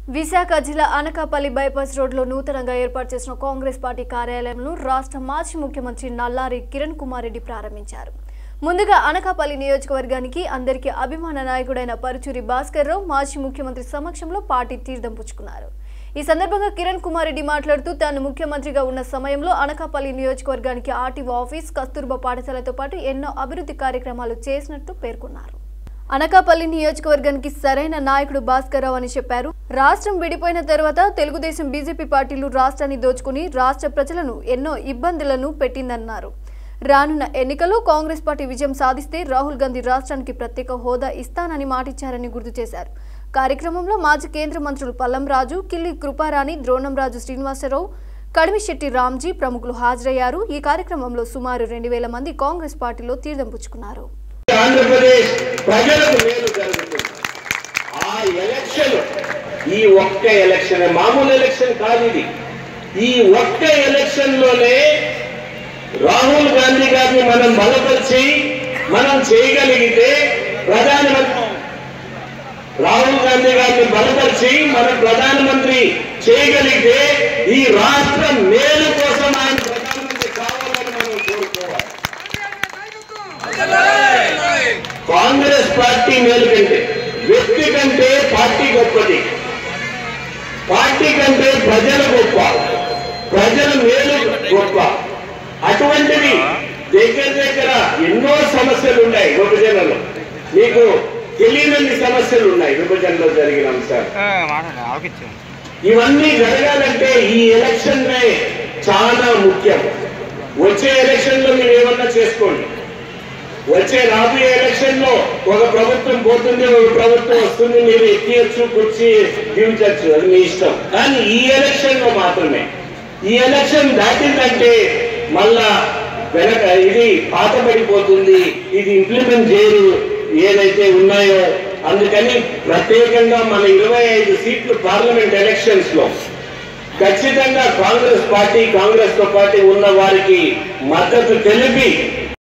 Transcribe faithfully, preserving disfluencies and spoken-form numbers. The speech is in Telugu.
విశాఖ జిల్లా అనకాపల్లి బైపాస్ రోడ్లో నూతనంగా ఏర్పాటు చేసిన కాంగ్రెస్ పార్టీ కార్యాలయంను రాష్ట్ర మాజీ ముఖ్యమంత్రి నల్లారి కిరణ్ కుమార్ రెడ్డి ప్రారంభించారు. ముందుగా అనకాపల్లి నియోజకవర్గానికి అందరికీ అభిమాన నాయకుడైన పరుచూరి భాస్కర్ రావు మాజీ ముఖ్యమంత్రి సమక్షంలో పార్టీ తీర్థం పుచ్చుకున్నారు. ఈ సందర్భంగా కిరణ్ కుమార్ రెడ్డి మాట్లాడుతూ తాను ముఖ్యమంత్రిగా ఉన్న సమయంలో అనకాపల్లి నియోజకవర్గానికి ఆర్టీఓ ఆఫీస్, కస్తూర్బా పాఠశాలతో పాటు ఎన్నో అభివృద్ధి కార్యక్రమాలు చేసినట్టు పేర్కొన్నారు. అనకాపల్లి నియోజకవర్గానికి సరైన నాయకుడు భాస్కర్ రావు అని చెప్పారు. రాష్ట్రం విడిపోయిన తర్వాత తెలుగుదేశం, బీజేపీ పార్టీలు రాష్ట్రాన్ని దోచుకుని రాష్ట్ర ప్రజలను ఎన్నో ఇబ్బందులను పెట్టిందన్నారు. రానున్న ఎన్నికల్లో కాంగ్రెస్ పార్టీ విజయం సాధిస్తే రాహుల్ గాంధీ రాష్ట్రానికి ప్రత్యేక హోదా ఇస్తానని మాటిచ్చారని గుర్తు చేశారు. కార్యక్రమంలో మాజీ కేంద్ర మంత్రులు పల్లం రాజు, కిల్లి కృపారాణి, ద్రోణంరాజు శ్రీనివాసరావు, కడిమిశెట్టి రామ్జీ ప్రముఖులు హాజరయ్యారు. ఈ కార్యక్రమంలో సుమారు రెండు వేల మంది కాంగ్రెస్ పార్టీలో తీర్థం పుచ్చుకున్నారు. ఆంధ్రప్రదేశ్ ప్రజలకు మేలు జరుగుతుంది. ఆ ఎలక్షన్, ఈ ఒక్క ఎలక్షన్ మామూలు ఎలక్షన్ కాదు, ఇది ఈ ఒక్క ఎలక్షన్ లోనే రాహుల్ గాంధీ గారిని మనం బలపరిచి మనం చేయగలిగితే ప్రధానమంత్రి రాహుల్ గాంధీ గారిని బలపరిచి మన ప్రధానమంత్రి చేయగలిగితే ఈ రాష్ట్ర మేలు కోసం ఆయన ప్రధానమంత్రి కావాలని మనం కోరుకోవాలి. కాంగ్రెస్ పార్టీ మేలు కంటే, వ్యక్తి కంటే పార్టీ గొప్పది, పార్టీ కంటే ప్రజలు గొప్ప, ప్రజల మేలు గొప్ప. అటువంటిది దగ్గర దగ్గర ఎన్నో సమస్యలు ఉన్నాయి విభజనలో, మీకు తెలియని సమస్యలు ఉన్నాయి విభజనలో జరిగిన అంశాలు. ఇవన్నీ జరగాలంటే ఈ ఎలక్షన్ చాలా ముఖ్యం. వచ్చే ఎలక్షన్ లో మీరు ఏమన్నా చేసుకోండి, వచ్చే రాబోయే ఎలక్షన్ లో ఒక ప్రభుత్వం పోతుంది, ఒక ప్రభుత్వం వస్తుంది, మీరు ఎక్కియచ్చు, కుర్చీ దించచ్చు, అది మీ ఇష్టం. కానీ ఈ ఎలక్షన్ లో మాత్రమే, ఈ ఎలక్షన్ దాటిందంటే మళ్ళా వెనక ఇది పాతపడిపోతుంది, ఇది ఇంప్లిమెంట్ చేయరు ఏదైతే ఉన్నాయో. అందుకని ప్రత్యేకంగా మన ఇరవై ఐదు సీట్లు పార్లమెంట్ ఎలక్షన్స్ లో ఖచ్చితంగా కాంగ్రెస్ పార్టీ, కాంగ్రెస్ తో పాటు ఉన్న వారికి మద్దతు తెలిపి